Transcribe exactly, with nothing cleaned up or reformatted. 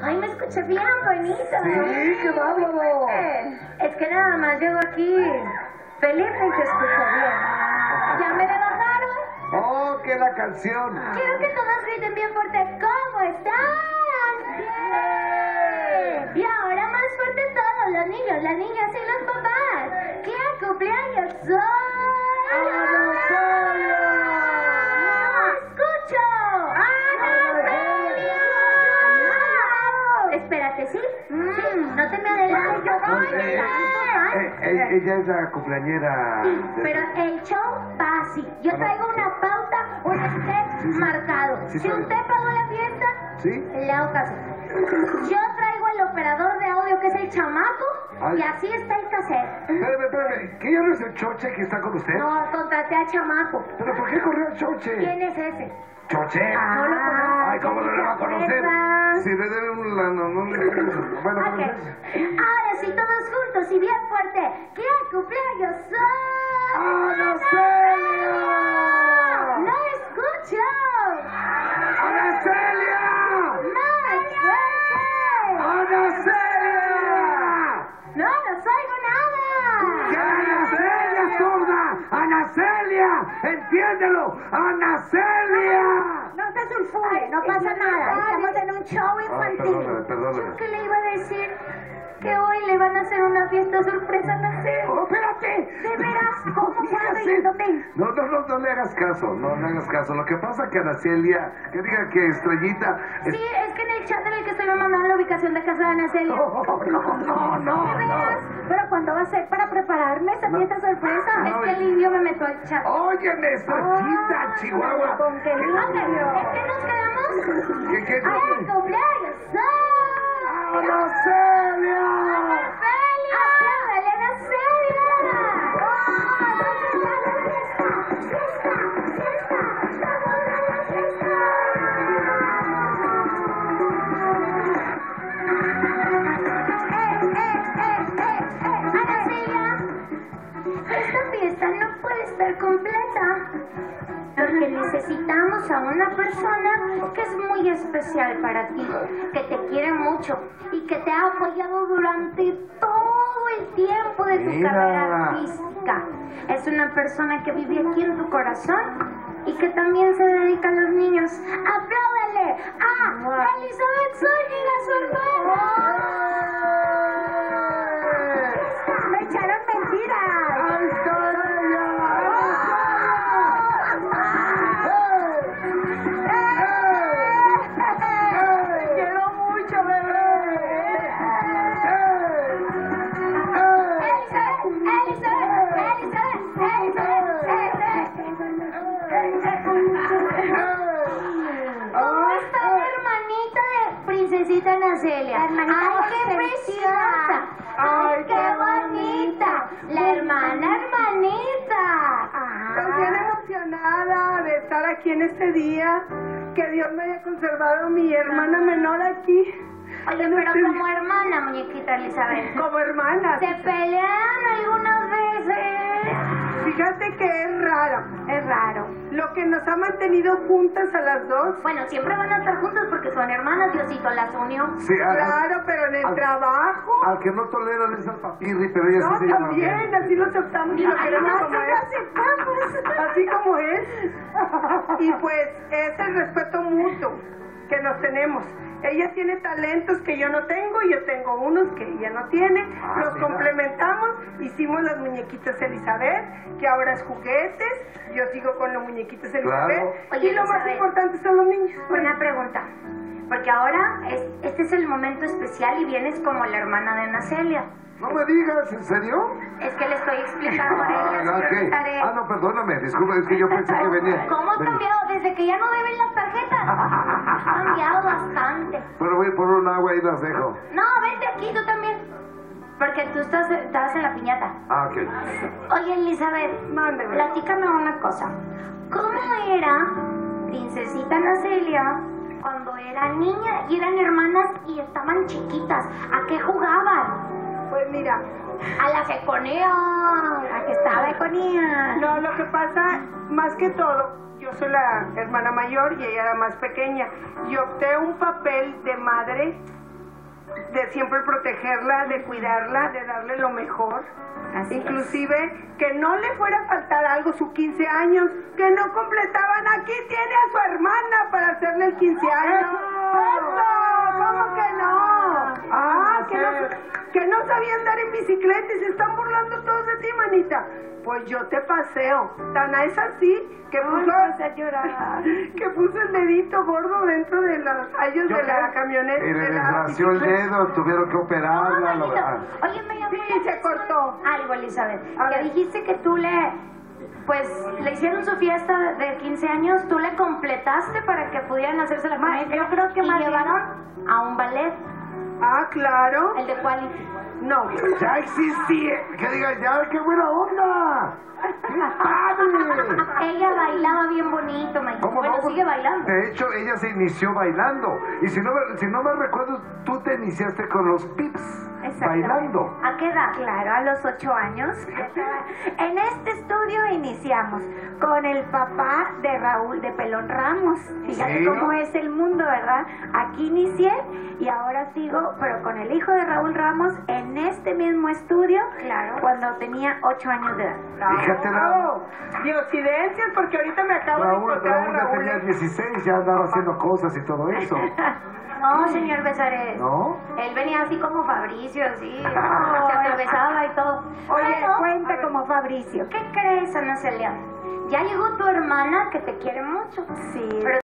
Ay, me escuché bien bonito. Sí, qué bárbaro. Es que nada más llego aquí. Felipe y te escucho bien. ¿Ya me la bajaron? Oh, que la canción. Quiero que todos griten bien fuerte. ¿Cómo están? ¡Bien! Y ahora más fuerte todos, los niños, las niñas y los papás. ¿Qué cumpleaños soy? ¡Anastasia! ¡No escucho! ¡Anastasia! Espérate, ¿sí? Sí, no te me adelantes. Yo voy, Eh, eh, eh, ella es la cumpleañera. Sí, de- pero el show va así. Yo Ah, no. traigo una pauta, un step Sí, sí. marcado. Sí, Si sabe. usted pagó la fiesta, ¿Sí? le hago caso. Yo traigo el operador de audio que es el chamaco Ay. y así está el cassette. Espérame, espérame. ¿Que ya no es el Choche que está con usted? No, contraté al chamaco. ¿Pero por qué corrió el Choche? ¿Quién es ese? ¿Choche? No lo conozco. Ay, ¿cómo no lo va a conocer? ¿Acuerdan? Si le debe un lano, no le Bueno, Ok. Ahora sí, todos juntos y bien fuerte. ¿Qué cumpleaños soy? ¡Anastasia! ¡No escucho! ¡Anastasia! ¡Más fuerte! ¡Anastasia! ¡No, no oigo nada! ¡Que Anastasia, sorda! ¡Anastasia! ¡Entiéndelo! ¡Anastasia! No te sulfure, no pasa nada. Estamos en un show Ah, infantil. perdóname, perdóname. Yo que le iba a decir que hoy le van a hacer una fiesta sorpresa a Nacel. ¡Oh, espérate! ¿De veras? ¿Cómo No puedo digas ir? eso. ¿Dónde? No, no, no, no le hagas caso, no le hagas caso. Lo que pasa es que Anacelia, que diga que Estrellita... es- Sí, es que en el chat en el que estoy me mandaron la ubicación de casa de Nacel. No, no, no, no, ¿De veras? no. ¿Pero cuándo va a ser para prepararme esa No. fiesta sorpresa? No, Es que el indio me metió al chat. Óyeme, Estrellita, Ah, Chihuahua. ¿Con qué indio? ¿En qué nos quedamos? ¿Qué, qué, ¡Ay, qué? cumpleaños! ¡Soy! ¡Anacelia! ¡Celia! ¡Apláudale a Celia! Esta fiesta no puede estar completa porque necesitamos a una persona que es muy especial para ti, que te quiere mucho y que te ha apoyado durante todo el tiempo de tu Mira. carrera artística. Es una persona que vive aquí en tu corazón y que también se dedica a los niños. ¡Apláudale a Elizabeth Zúñiga, su hermana! ¡Me echaron mentiras! ¡Te quiero mucho, bebé! ¿Cómo está la hermanita de Princesita Nacelia? ¡Ay, qué preciosa! ¡Ay, qué bonita! La hermana hermanita. Estoy bien emocionada de estar aquí en este día. Que Dios me haya conservado mi hermana menor aquí. Oye, En pero este- como hermana, muñequita Elizabeth. Como hermana. ¿Se pelean algunas veces? Fíjate que es raro. Es raro. Lo que nos ha mantenido juntas a las dos. Bueno, siempre van a estar juntas porque son hermanas, Diosito las unió. Sí, al, Claro, pero en el al- trabajo. al que no toleran es al papirri, pero ella No, sí se llama también, bien. así lo aceptamos y lo queremos Ay, como no, es. Así como es. Y pues es el respeto mutuo que nos tenemos. Ella tiene talentos que yo no tengo, yo tengo unos que ella no tiene. Ah, Nos mira. complementamos, hicimos las muñequitas Elizabeth, que ahora es juguetes. Yo sigo con los muñequitos Elizabeth. Claro. Oye, Y lo más Elizabeth. importante son los niños. Una pregunta. Porque ahora es, este es el momento especial y vienes como la hermana de Nacelia. No me digas, ¿en serio? Es que le estoy explicando a Ah, ella. ok. señor Tarek. Ah, no, perdóname, disculpa, es que yo pensé que venía. ¿Cómo has Ven. cambiado desde que ya no deben las tarjetas? Has cambiado bastante. Pero voy por un agua y las dejo. No, vente aquí tú también. Porque tú estás, estabas en la piñata. Ah, ok. Oye, Elizabeth, Mándeme. platícame una cosa. ¿Cómo era Princesita Nacelia cuando era niña y eran hermanas y estaban chiquitas? ¿A qué jugaban? Pues mira, A la que ponía, a que estaba ponía. no, lo que pasa, más que todo, yo soy la hermana mayor y ella era más pequeña. Y opté un papel de madre de siempre protegerla, de cuidarla, de darle lo mejor. Así Inclusive que no le fuera a faltar algo sus quince años, que no completaban. Aquí tiene a su hermana para hacerle el quince años. ¡Eso! ¿Cómo que no? Ah, que no, que no sabía andar en bicicleta y se están burlando todos de ti, manita. Pues yo te paseo. Tan es así que puso, a llorar. que puso el dedito gordo dentro de los rayos de la camioneta. Y le de la desgració el bicicleta. dedo, tuvieron que operarla. No, lo- Mayito. ah. Oye, me llamó Sí, la se atención cortó. algo, Elizabeth. A Que ver. dijiste que tú le, pues, le hicieron su fiesta de quince años, tú le completaste para que pudieran hacerse la comida. yo creo que y más bien- llevaron a un ballet, Ah, claro. el de cual... No. Ya existía. Que diga, ya, qué buena onda. ¡Qué padre! Ella bailaba bien bonito, Mayito. ¿Cómo Bueno, no? sigue bailando. De hecho, ella se inició bailando. Y si no, me- si no me recuerdo, tú te iniciaste con los pips. Exactamente. Bailando. ¿A qué edad? Claro, a los ocho años. En este estudio iniciamos con el papá de Raúl de Pelón Ramos. Fíjate Sí. cómo es el mundo, ¿verdad? Aquí inicié y ahora sigo, pero con el hijo de Raúl Ramos en este mismo estudio, Claro. cuando tenía ocho años de edad. Fíjate, Bravo. Diosidencias, porque ahorita me acabo de Raúl, encontrar a Raúl ya Raúl. tenía dieciséis, ya andaba haciendo cosas y todo eso. No, señor Besares. ¿No? Él venía así como Fabricio, así. Se atravesaba y todo. Oye, Bueno, cuenta como Fabricio. ¿qué crees, Ana Celia? Ya llegó tu hermana que te quiere mucho. Sí. Pero